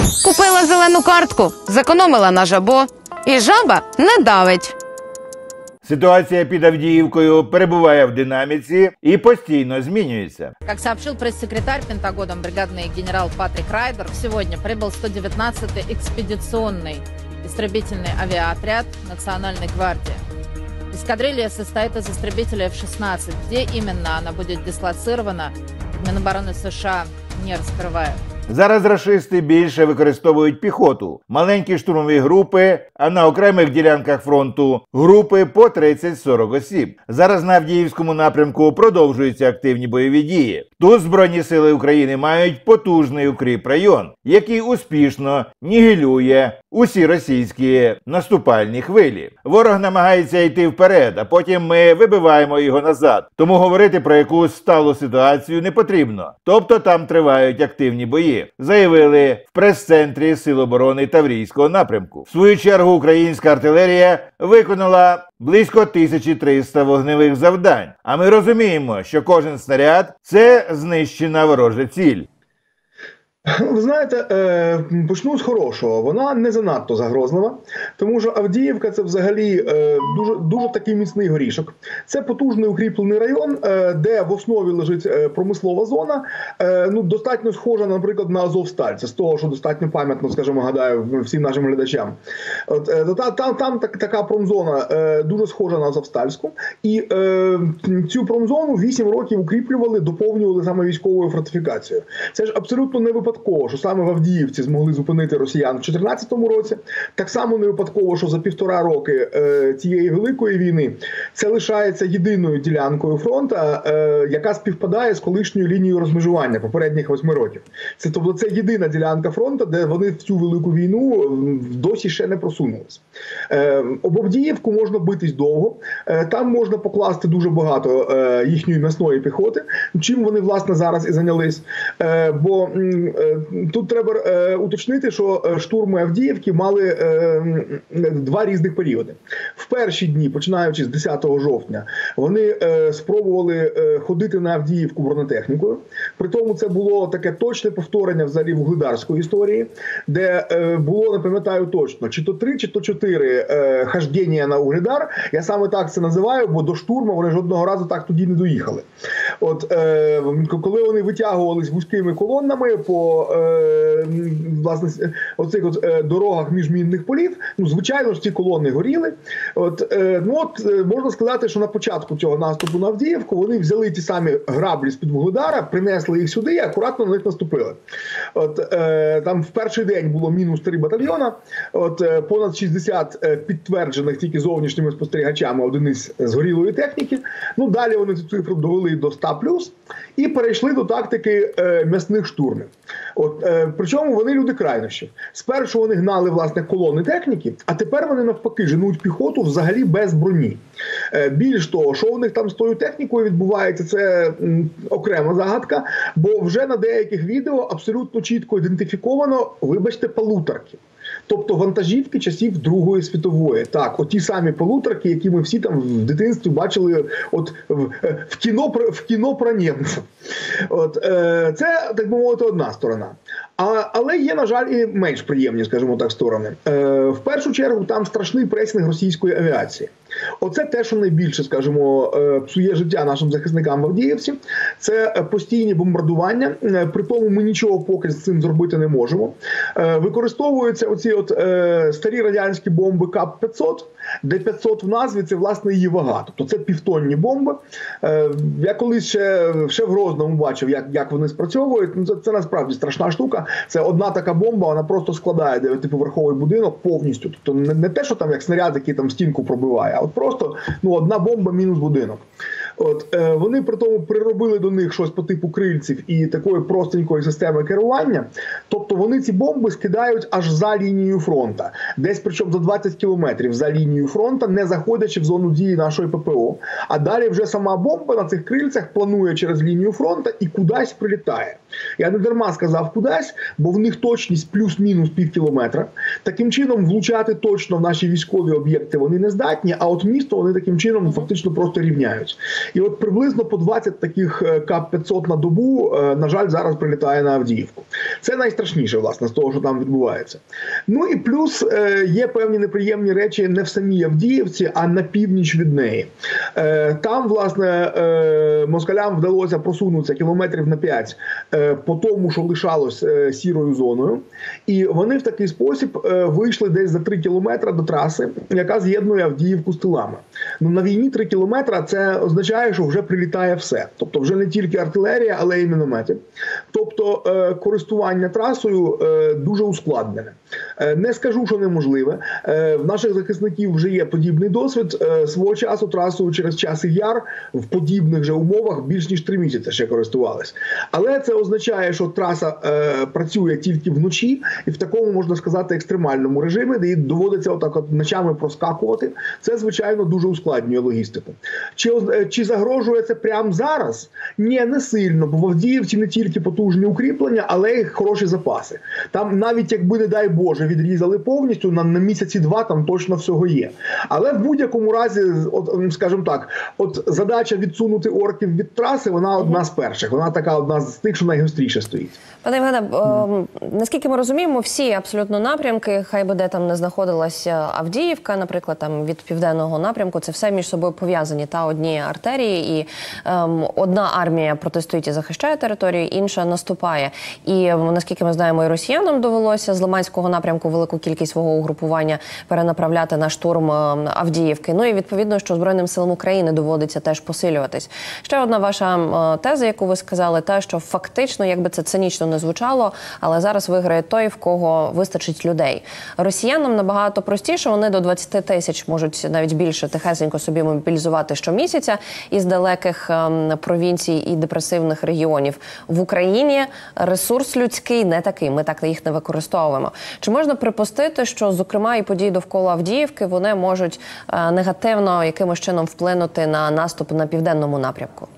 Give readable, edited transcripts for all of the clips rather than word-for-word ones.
Купила зелену картку, зекономила на жабо. І жаба не давить. Ситуація під Авдіївкою перебуває в динаміці і постійно змінюється. Как сообщил пресс-секретарь Пентагона бригадный генерал Патрик Райдер, сегодня прибыл 119-й экспедиционный истребительный авиаотряд Национальной гвардии. Эскадрилья состоит из истребителей F-16. Где именно она будет дислоцирована, Минобороны США не раскрывает. Зараз рашисти більше використовують піхоту, маленькі штурмові групи, а на окремих ділянках фронту групи по 30-40 осіб. Зараз на Авдіївському напрямку продовжуються активні бойові дії. Тут Збройні сили України мають потужний укріпрайон, який успішно нігілює усі російські наступальні хвилі. Ворог намагається йти вперед, а потім ми вибиваємо його назад. Тому говорити про якусь сталу ситуацію не потрібно. Тобто там тривають активні бої, заявили в прес-центрі Сил оборони Таврійського напрямку. В свою чергу українська артилерія виконала близько 1300 вогневих завдань. А ми розуміємо, що кожен снаряд – це знищена ворожа ціль. Ви знаєте, почну з хорошого. Вона не занадто загрозлива, тому що Авдіївка – це взагалі дуже такий міцний горішок. Це потужний укріплений район, де в основі лежить промислова зона, достатньо схожа, наприклад, на Азовсталь. Це з того, що достатньо пам'ятно, скажімо, гадаю, всім нашим глядачам. Там така промзона дуже схожа на Азовстальську. І цю промзону 8 років укріплювали, доповнювали саме військовою фортифікацією. Це ж абсолютно не випадково, що саме в Авдіївці змогли зупинити росіян в 2014 році. Так само не випадково, що за 1,5 роки цієї великої війни це лишається єдиною ділянкою фронту, яка співпадає з колишньою лінією розмежування попередніх 8 років. Тобто це єдина ділянка фронту, де вони в цю велику війну досі ще не просунулись. Об Авдіївку можна битись довго, там можна покласти дуже багато їхньої м'ясної піхоти, чим вони, власне, зараз і зайнялись. Бо тут треба уточнити, що штурми Авдіївки мали 2 різних періоди. В перші дні, починаючи з 10 жовтня, вони спробували ходити на Авдіївку бронетехнікою. При тому це було таке точне повторення взагалі вугледарської історії, де було, не пам'ятаю точно, чи то 3, чи то 4 хождення на Угледар. Я саме так це називаю, бо до штурму вони жодного разу так тоді не доїхали. Коли вони витягувались вузькими колоннами по власне оцих дорогах міжмінних полів, звичайно ж ці колони горіли. Можна сказати, що на початку цього наступу на Авдіївку вони взяли ті самі граблі з-під Вугледара, принесли їх сюди і акуратно на них наступили. Там в перший день було мінус 3 батальйона, понад 60 підтверджених тільки зовнішніми спостерігачами одиниць згорілої техніки. Далі вони цю цифру довели до 100+, і перейшли до тактики м'ясних штурмів. Причому вони люди крайнощів. Спершу вони гнали, власне, колони техніки, а тепер вони навпаки женуть піхоту взагалі без броні. Більш того, що у них там з тою технікою відбувається, це окрема загадка, бо вже на деяких відео абсолютно чітко ідентифіковано, вибачте, полуторки. Тобто вантажівки часів Другої світової. Так, оті самі полуторки, які ми всі там в дитинстві бачили в кіно про німців. Це, так би мовити, одна сторона. Але є, на жаль, і менш приємні, скажімо так, сторони. В першу чергу там страшний пресинг російської авіації. Оце те, що найбільше, скажімо, псує життя нашим захисникам в Авдіївці. Це постійні бомбардування, при тому ми нічого поки з цим зробити не можемо. Використовуються оці старі радянські бомби КАП-500, де 500 в назві – це, власне, її вага. Тобто це півтонні бомби. Я колись ще в Грозному бачив, як вони спрацьовують. Це насправді страшна штука. Це одна така бомба, вона просто складає 9-поверховий будинок повністю. Тобто не те, що там як снаряд, який там стінку пробиває, а просто одна бомба мінус будинок. Вони при тому приробили до них щось по типу крильців і такої простенької системи керування. Тобто вони ці бомби скидають аж за лінією фронту. Десь причому за 20 кілометрів за лінією фронту, не заходячи в зону дії нашої ППО. А далі вже сама бомба на цих крильцях планує через лінію фронту і кудись прилітає. Я не дарма сказав кудись, бо в них точність плюс-мінус пів кілометра. Таким чином, влучати точно в наші військові об'єкти вони не здатні, а от місто вони таким чином фактично просто рівняють. І от приблизно по 20 таких КАП-500 на добу, на жаль, зараз прилітає на Авдіївку. Це найстрашніше, власне, з того, що там відбувається. Ну і плюс є певні неприємні речі не в самій Авдіївці, а на північ від неї. Там, власне, москалям вдалося просунутися кілометрів на 5 по тому, що лишалось сірою зоною. І вони в такий спосіб вийшли десь за 3 кілометри до траси, яка з'єднує Авдіївку з тилами. Ну, на війні 3 кілометри – це означає, що вже прилітає все. Тобто вже не тільки артилерія, але й міномети. Тобто користування трасою дуже ускладнене. Не скажу, що неможливе. В наших захисників вже є подібний досвід. Свого часу трасою через Часів Яр в подібних же умовах більш ніж 3 місяці ще користувались. Але це означає, що траса працює тільки вночі і в такому, можна сказати, екстремальному режимі, де їй доводиться отак от ночами проскакувати. Це, звичайно, дуже ускладнює логістику. Чи загрожує це прямо зараз? Ні, не сильно, бо в Авдіївці не тільки потужні укріплення, але й хороші запаси. Там навіть якби, не дай Боже, відрізали повністю, на місяці-два там точно всього є. Але в будь-якому разі, от, скажімо так, от задача відсунути орків від траси, вона одна з перших. Вона така одна з тих, що найгостріше стоїть. Пане Євгене, наскільки ми розуміємо, всі абсолютно напрямки, хай би де там не знаходилася Авдіївка, наприклад, там від південного напрямку, це все між собою пов'язані та одні артерії, і одна армія протистоїть і захищає територію, інша наступає. І наскільки ми знаємо, і росіянам довелося з Лиманського напрямку велику кількість свого угрупування перенаправляти на штурм Авдіївки. Ну і відповідно, що Збройним силам України доводиться теж посилюватись. Ще одна ваша теза, яку ви сказали, та, що фактично, якби це цинічно не звучало, але зараз виграє той, в кого вистачить людей. Росіянам набагато простіше, вони до 20 тисяч можуть навіть більше тихесенько собі мобілізувати щомісяця із далеких провінцій і депресивних регіонів. В Україні ресурс людський не такий, ми так їх не використовуємо. Чи можна припустити, що, зокрема, і події довкола Авдіївки, вони можуть негативно якимось чином вплинути на наступ на південному напрямку?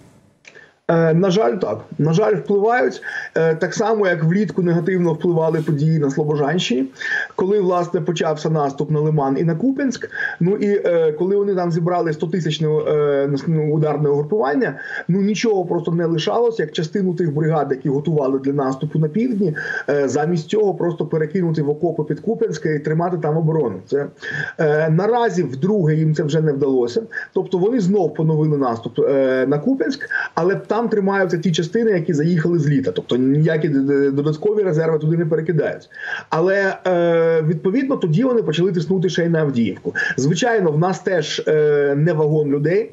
На жаль, так. На жаль, впливають. Так само, як влітку негативно впливали події на Слобожанщині, коли, власне, почався наступ на Лиман і на Куп'янськ. Ну і коли вони там зібрали 100-тисячне ударне угрупування, ну нічого просто не лишалося, як частину тих бригад, які готували для наступу на півдні, замість цього просто перекинути в окопи під Куп'янське і тримати там оборону. Це наразі вдруге їм це вже не вдалося. Тобто вони знов поновили наступ на Куп'янськ, але там тримаються ті частини, які заїхали з літа. Тобто ніякі додаткові резерви туди не перекидаються. Але, відповідно, тоді вони почали тиснути ще й на Авдіївку. Звичайно, в нас теж не вагон людей.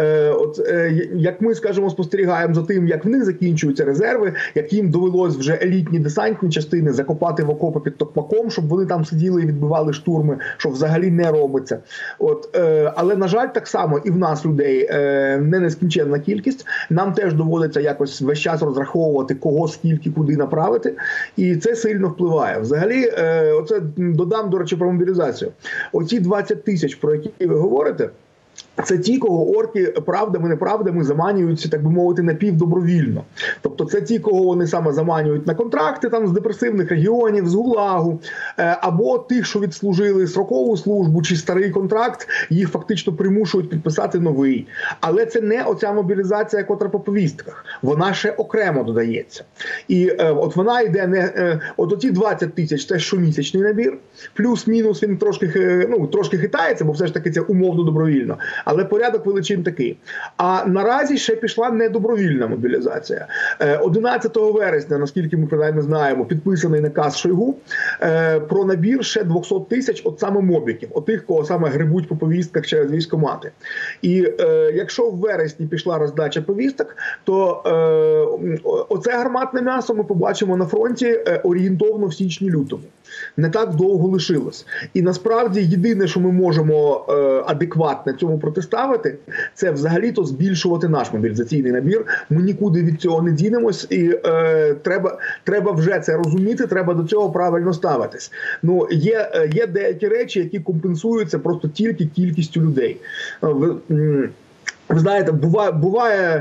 Як ми, скажімо, спостерігаємо за тим, як в них закінчуються резерви, як їм довелось вже елітні десантні частини закопати в окопи під Токмаком, щоб вони там сиділи і відбивали штурми, що взагалі не робиться. Але, на жаль, так само і в нас людей не нескінченна кількість. Нам теж доводиться якось весь час розраховувати, кого, скільки, куди направити. І це сильно впливає. Взагалі, оце додам, до речі, про мобілізацію. Оці 20 тисяч, про які ви говорите, це ті, кого орки правдами-неправдами заманюються, так би мовити, напівдобровільно. Тобто це ті, кого вони саме заманюють на контракти там з депресивних регіонів, з ГУЛАГу, або тих, що відслужили строкову службу чи старий контракт, їх фактично примушують підписати новий. Але це не оця мобілізація, котра по повістках. Вона ще окремо додається. І от вона йде не... От оті 20 тисяч – це щомісячний набір, плюс-мінус він трошки хитається, бо все ж таки це умовно добровільно. Але порядок величин такий. А наразі ще пішла недобровільна мобілізація. 11 вересня, наскільки ми принаймні знаємо, підписаний наказ Шойгу про набір ще 200 тисяч от саме мобіків, от тих, кого саме грибуть по повістках через військкомати. І якщо в вересні пішла роздача повісток, то оце гарматне м'ясо ми побачимо на фронті орієнтовно в січні-лютому. Не так довго лишилось. І насправді єдине, що ми можемо адекватно цьому протиставити, це взагалі-то збільшувати наш мобілізаційний набір. Ми нікуди від цього не дінемось, і треба вже це розуміти, треба до цього правильно ставитись. Ну, є деякі речі, які компенсуються просто тільки кількістю людей. Ви знаєте, буває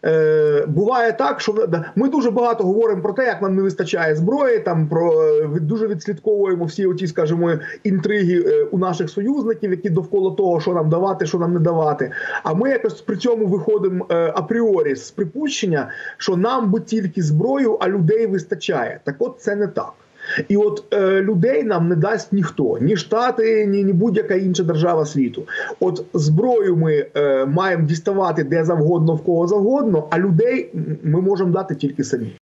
буває так, що ми дуже багато говоримо про те, як нам не вистачає зброї, там дуже відслідковуємо всі оті, скажімо, інтриги у наших союзників, які довкола того, що нам давати, що нам не давати. А ми якось при цьому виходимо апріорі з припущення, що нам би тільки зброю, а людей вистачає. Так от це не так. І от людей нам не дасть ніхто, ні Штати, ні будь-яка інша держава світу. От зброю ми маємо діставати де завгодно, в кого завгодно, а людей ми можемо дати тільки самі.